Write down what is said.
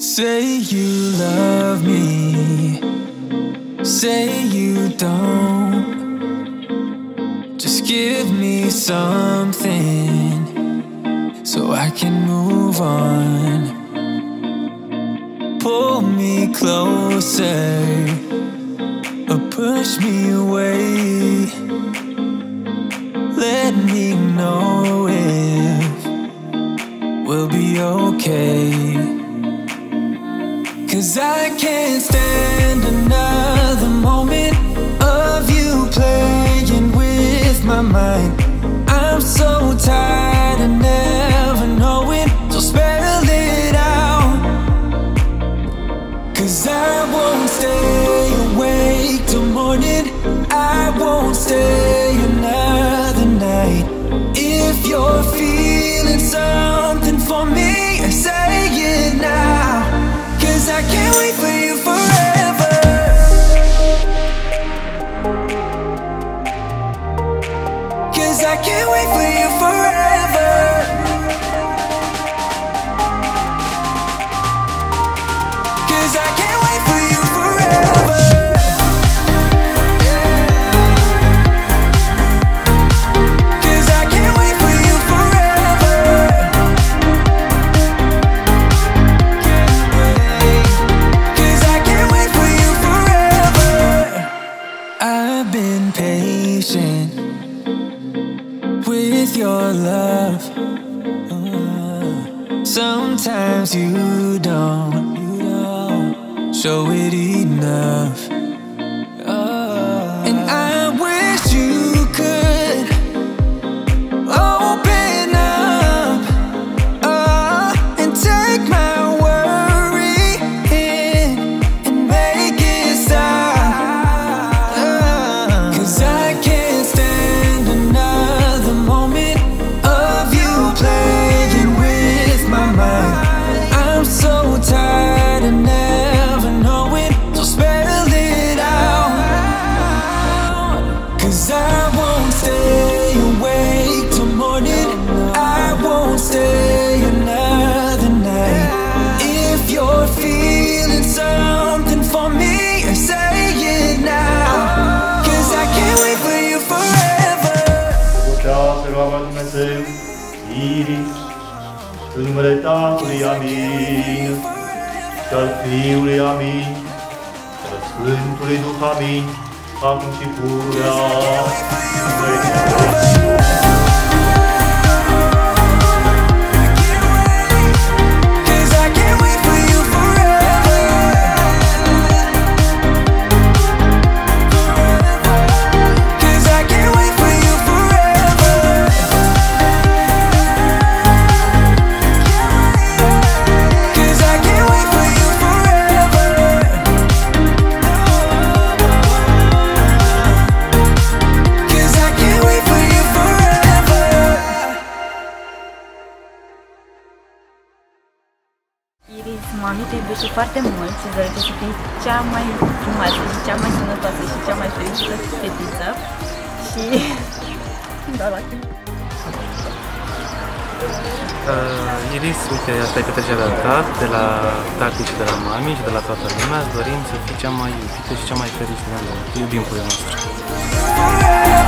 Say you love me, say you don't. Just give me something so I can move on. Pull me closer or push me away. Let me know if we'll be okay. 'Cause I can't stand another moment of you playing with my mind. I'm so tired of never knowing, so spell it out. 'Cause I won't stay awake till morning, I won't stay another night. If you're feeling something for me, say it now. 'Cause I can't wait for you forever. 'Cause I can't wait for you forever. 'Cause I can't wait for you forever. 'Cause I can't wait for you forever. 'Cause I can't wait for you forever. I've been patient with your love. Sometimes you don't show it enough. And I wish you could open up and take my worry in and make it stop. 'Cause I can't stand another moment of you playing with my mind. I'm so tired of never knowing, so spell it out. 'Cause I won't stay awake till morning, I won't stay another night. If you're feeling something for me, say it now. 'Cause I can't wait for you forever. Ceasul Dumnezeu, Iris, în numele Tatălui, amin, și al Fiului, amin, și al Sfântului Duh, amin, acum și pururea. Iris, mami, te iubește foarte mult și îți dorește să fii cea mai frumoasă și cea mai sănătoasă și cea mai fericită fetiță. Și... da, la tine. Iris, uite, asta e petrecere ta, de la tati și de la mami și de la toată lumea. Îți dorim să fii cea mai iubită și cea mai fericită în lume. Te iubim, puiul nostru.